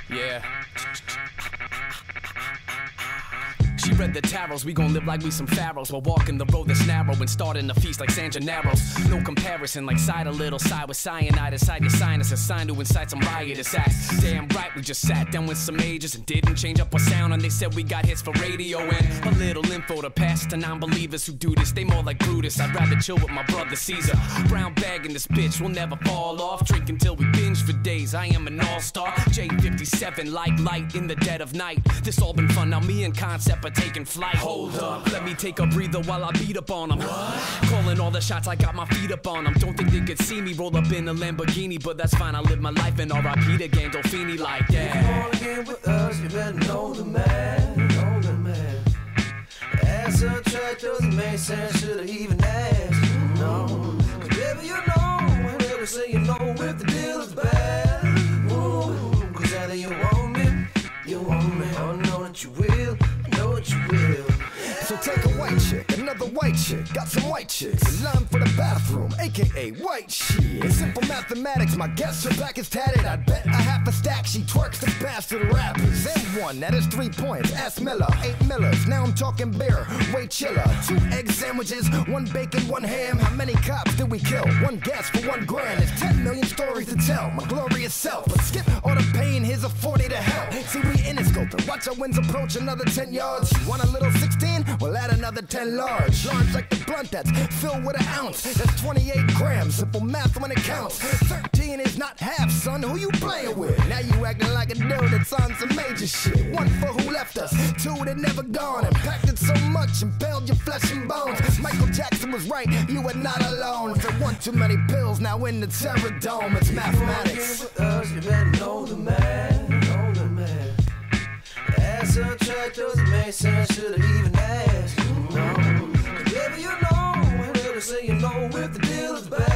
Yeah. She read the tarots, we gon' live like we some pharaohs. While walking the road that's narrow and starting the feast like San Gennaro's. No comparison, like side a little side with cyanide inside your sinus. A sign to incite some riotous acts. Damn right, we just sat down with some ages and didn't change up our sound. And they said we got hits for radio and a little info to pass to non-believers who do this. They more like Brutus, I'd rather chill with my brother Caesar. Brown bag in this bitch, we'll never fall off. Drink until we binge for days, I am an all-star. J57, like light in the dead of night. This all been fun, now me and Concept are taking flight. Hold up, let me take a breather while I beat up on them. Calling all the shots, I got my feet up on them. Don't think they could see me roll up in a Lamborghini, but that's fine, I live my life in R.I.P. to Gandolfini like that. If you wanna get with us, you better know the man, know the man. Ass subtract doesn't make sense, should've even asked. No, cause baby you know, whenever say you know if the deal is bad. Ooh, cause either you want me, oh know that you will, know that you will. So take a white chick, another white chick, got some white chicks in line for the bathroom, aka white shit. In simple mathematics, my guess her back is tatted. I'd bet a half a stack she twerks the bastard rappers. Then one, that is 3 points. S Miller, 8 Millers. Now I'm talking beer, way chiller. 2 egg sandwiches, 1 bacon, 1 ham. How many cops did we kill? 1 gas for 1 grand. There's 10 million stories to tell. My glorious self, but skip all the pain. Here's a 40 to hell. See we in it, sculptor. Watch our winds approach another 10 yards. Want a little 16? We'll add another 10 large. Large like the blunt that's filled with an ounce. That's 28 grams. Simple math when it counts. 13 is not half, son. Who you playing with? Now you acting like a dude that's on some major shit. 1 for who left us, 2 that never gone. Impacted so much, impaled your flesh and bones. Michael Jackson was right, you are not alone. For 1 too many pills, now in the terror dome. It's mathematics. If you wanna get with us, you better know the man, know the man. Ass subtract doesn't make sense, should've even asked. No, cause baby you know, whenever say you know if the deal is bad.